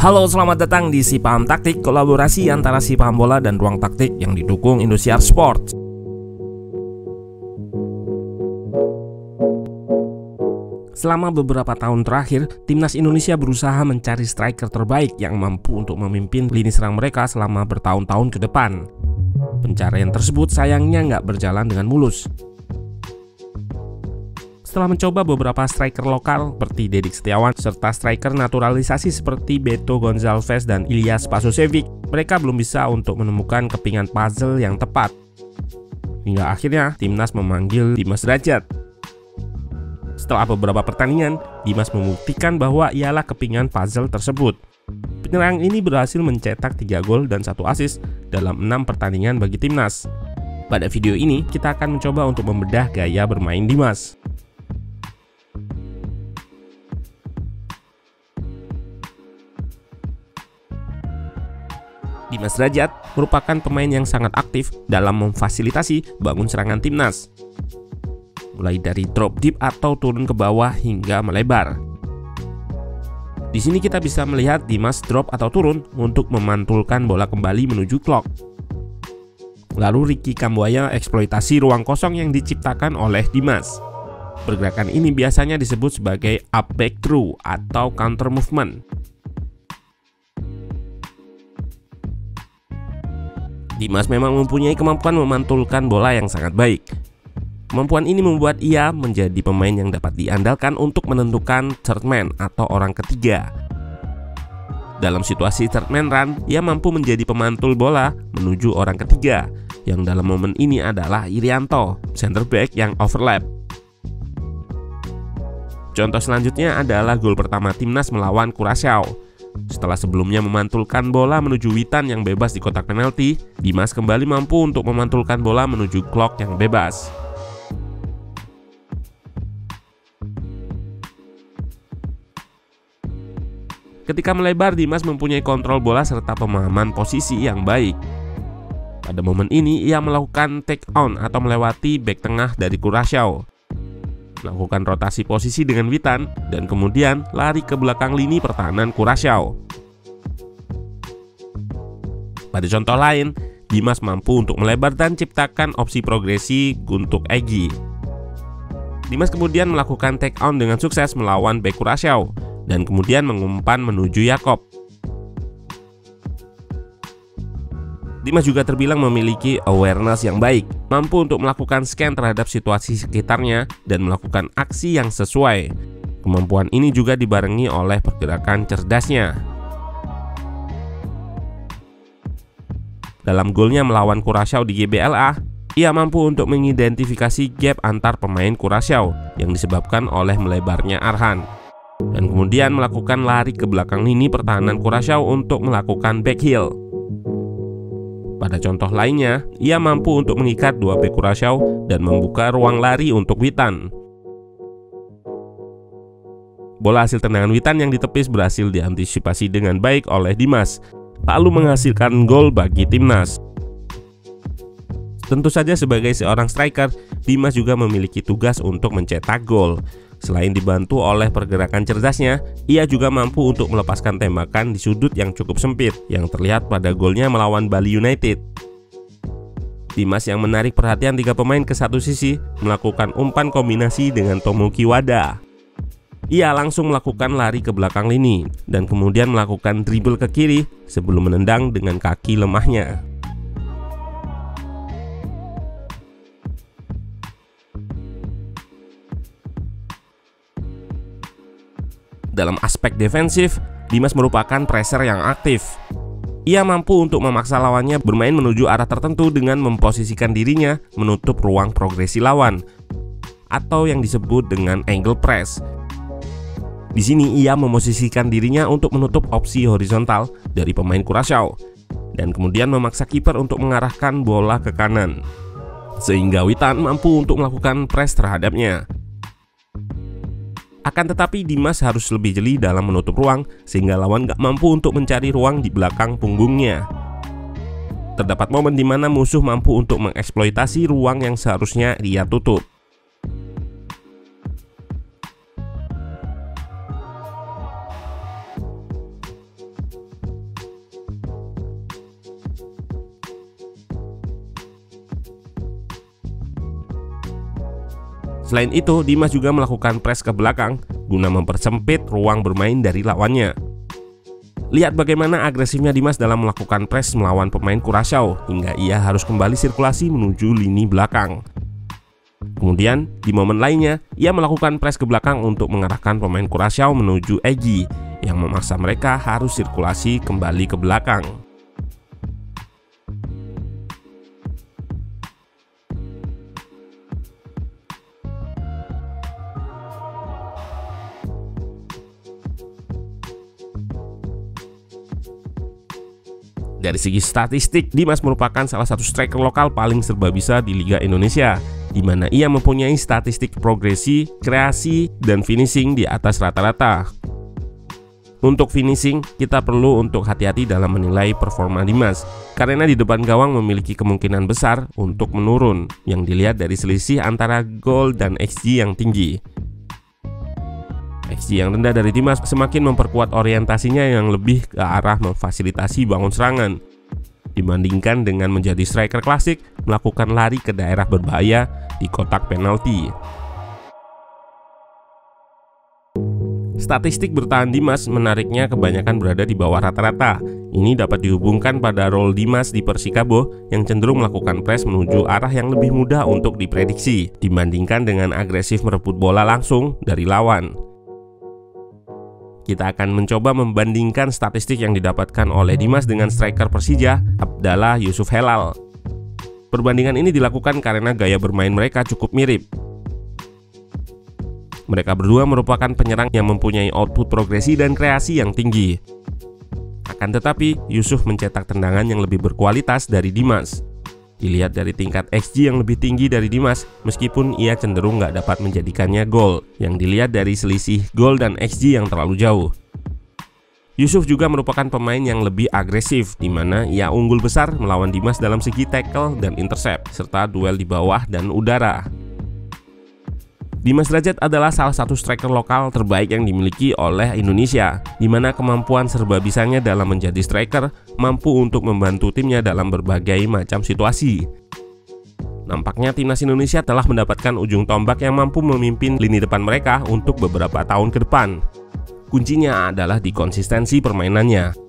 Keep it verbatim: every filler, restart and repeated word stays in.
Halo, selamat datang di Si Paham Taktik, kolaborasi antara Si Paham Bola dan Ruang Taktik yang didukung Indosiar Sport. Selama beberapa tahun terakhir, timnas Indonesia berusaha mencari striker terbaik yang mampu untuk memimpin lini serang mereka selama bertahun-tahun ke depan. Pencarian tersebut sayangnya nggak berjalan dengan mulus. Setelah mencoba beberapa striker lokal seperti Dedik Setiawan serta striker naturalisasi seperti Beto Gonçalves dan Ilyas Pasosevic, mereka belum bisa untuk menemukan kepingan puzzle yang tepat. Hingga akhirnya timnas memanggil Dimas Derajat. Setelah beberapa pertandingan, Dimas membuktikan bahwa ialah kepingan puzzle tersebut. Penyerang ini berhasil mencetak tiga gol dan satu assist dalam enam pertandingan bagi timnas. Pada video ini, kita akan mencoba untuk membedah gaya bermain Dimas. Dimas Derajat merupakan pemain yang sangat aktif dalam memfasilitasi bangun serangan timnas, mulai dari drop deep atau turun ke bawah hingga melebar. Di sini kita bisa melihat Dimas drop atau turun untuk memantulkan bola kembali menuju clock. Lalu Ricky Kambuaya eksploitasi ruang kosong yang diciptakan oleh Dimas. Pergerakan ini biasanya disebut sebagai up back through atau counter movement. Dimas memang mempunyai kemampuan memantulkan bola yang sangat baik. Kemampuan ini membuat ia menjadi pemain yang dapat diandalkan untuk menentukan third man atau orang ketiga. Dalam situasi third man run, ia mampu menjadi pemantul bola menuju orang ketiga, yang dalam momen ini adalah Irianto, center back yang overlap. Contoh selanjutnya adalah gol pertama timnas melawan Curaçao. Setelah sebelumnya memantulkan bola menuju Witan yang bebas di kotak penalti, Dimas kembali mampu untuk memantulkan bola menuju clock yang bebas. Ketika melebar, Dimas mempunyai kontrol bola serta pemahaman posisi yang baik. Pada momen ini, ia melakukan take on atau melewati bek tengah dari Curaçao, melakukan rotasi posisi dengan Witan, dan kemudian lari ke belakang lini pertahanan Curaçao. Pada contoh lain, Dimas mampu untuk melebar dan ciptakan opsi progresi untuk Egy. Dimas kemudian melakukan take on dengan sukses melawan bek Curaçao, dan kemudian mengumpan menuju Yakob. Dimas juga terbilang memiliki awareness yang baik, mampu untuk melakukan scan terhadap situasi sekitarnya dan melakukan aksi yang sesuai. Kemampuan ini juga dibarengi oleh pergerakan cerdasnya. Dalam golnya melawan Curaçao di G B L A, ia mampu untuk mengidentifikasi gap antar pemain Curaçao yang disebabkan oleh melebarnya Arhan, dan kemudian melakukan lari ke belakang lini pertahanan Curaçao untuk melakukan backheel. Pada contoh lainnya, ia mampu untuk mengikat dua bek Curaçao dan membuka ruang lari untuk Witan. Bola hasil tendangan Witan yang ditepis berhasil diantisipasi dengan baik oleh Dimas, lalu menghasilkan gol bagi timnas. Tentu saja sebagai seorang striker, Dimas juga memiliki tugas untuk mencetak gol. Selain dibantu oleh pergerakan cerdasnya, ia juga mampu untuk melepaskan tembakan di sudut yang cukup sempit yang terlihat pada golnya melawan Bali United. Dimas yang menarik perhatian tiga pemain ke satu sisi melakukan umpan kombinasi dengan Tomoki Wada. Ia langsung melakukan lari ke belakang lini dan kemudian melakukan dribble ke kiri sebelum menendang dengan kaki lemahnya. Dalam aspek defensif, Dimas merupakan pressure yang aktif. Ia mampu untuk memaksa lawannya bermain menuju arah tertentu dengan memposisikan dirinya menutup ruang progresi lawan, atau yang disebut dengan angle press. Di sini ia memosisikan dirinya untuk menutup opsi horizontal dari pemain Curaçao, dan kemudian memaksa kiper untuk mengarahkan bola ke kanan, sehingga Witan mampu untuk melakukan press terhadapnya. Akan tetapi Dimas harus lebih jeli dalam menutup ruang sehingga lawan gak mampu untuk mencari ruang di belakang punggungnya. Terdapat momen di mana musuh mampu untuk mengeksploitasi ruang yang seharusnya dia tutup. Selain itu, Dimas juga melakukan press ke belakang guna mempersempit ruang bermain dari lawannya. Lihat bagaimana agresifnya Dimas dalam melakukan press melawan pemain Curaçao hingga ia harus kembali sirkulasi menuju lini belakang. Kemudian, di momen lainnya, ia melakukan press ke belakang untuk mengarahkan pemain Curaçao menuju Egy yang memaksa mereka harus sirkulasi kembali ke belakang. Dari segi statistik, Dimas merupakan salah satu striker lokal paling serba bisa di Liga Indonesia, di mana ia mempunyai statistik progresi, kreasi, dan finishing di atas rata-rata. Untuk finishing, kita perlu untuk hati-hati dalam menilai performa Dimas, karena di depan gawang memiliki kemungkinan besar untuk menurun, yang dilihat dari selisih antara gol dan X G yang tinggi. X G yang rendah dari Dimas semakin memperkuat orientasinya yang lebih ke arah memfasilitasi bangun serangan, dibandingkan dengan menjadi striker klasik melakukan lari ke daerah berbahaya di kotak penalti. Statistik bertahan Dimas menariknya kebanyakan berada di bawah rata-rata. Ini dapat dihubungkan pada role Dimas di Persikabo yang cenderung melakukan press menuju arah yang lebih mudah untuk diprediksi, dibandingkan dengan agresif merebut bola langsung dari lawan. Kita akan mencoba membandingkan statistik yang didapatkan oleh Dimas dengan striker Persija, Abdallah Yusuf Helal. Perbandingan ini dilakukan karena gaya bermain mereka cukup mirip. Mereka berdua merupakan penyerang yang mempunyai output progresi dan kreasi yang tinggi. Akan tetapi, Yusuf mencetak tendangan yang lebih berkualitas dari Dimas. Dilihat dari tingkat X G yang lebih tinggi dari Dimas, meskipun ia cenderung nggak dapat menjadikannya gol, yang dilihat dari selisih gol dan X G yang terlalu jauh. Yusuf juga merupakan pemain yang lebih agresif, di mana ia unggul besar melawan Dimas dalam segi tackle dan intercept, serta duel di bawah dan udara. Dimas Derajat adalah salah satu striker lokal terbaik yang dimiliki oleh Indonesia, di mana kemampuan serba bisanya dalam menjadi striker mampu untuk membantu timnya dalam berbagai macam situasi. Nampaknya timnas Indonesia telah mendapatkan ujung tombak yang mampu memimpin lini depan mereka untuk beberapa tahun ke depan. Kuncinya adalah di konsistensi permainannya.